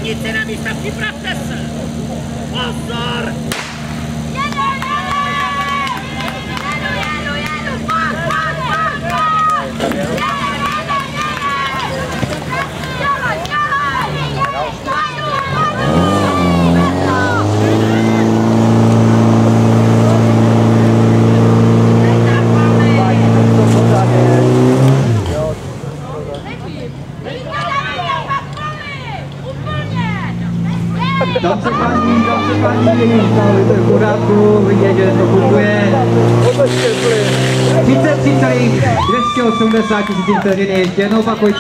Závodníci na místa, připravte se! Pozor! Dobře paní, to je v pořádku, vidět, že to funguje. 33,280 000 vteřiny, ještě jednou opakuj.